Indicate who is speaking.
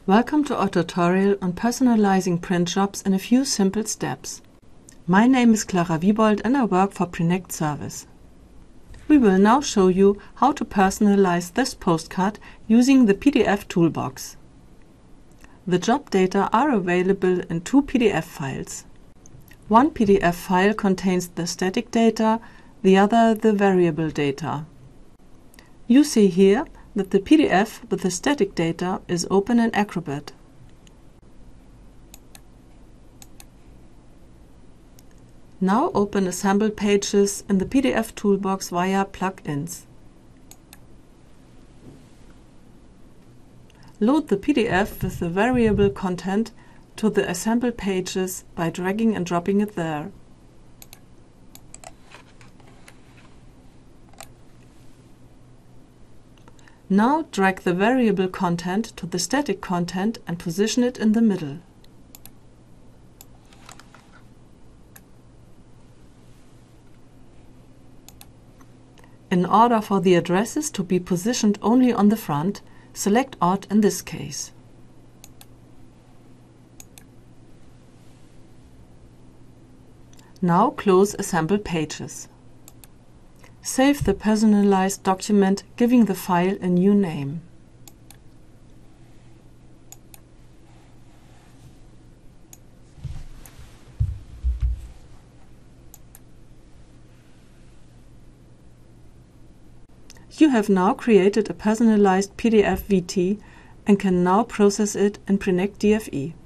Speaker 1: Welcome to our tutorial on personalizing print jobs in a few simple steps. My name is Clara Wiebold and I work for Prinect Service. We will now show you how to personalize this postcard using the PDF toolbox. The job data are available in two PDF files. One PDF file contains the static data, the other the variable data. You see here that the PDF with the static data is open in Acrobat. Now open Assemble Pages in the PDF toolbox via Plugins. Load the PDF with the variable content to the Assemble Pages by dragging and dropping it there. Now drag the variable content to the static content and position it in the middle. In order for the addresses to be positioned only on the front, select Odd in this case. Now close Assemble Pages. Save the personalized document, giving the file a new name. You have now created a personalized PDF VT and can now process it in Prinect DFE.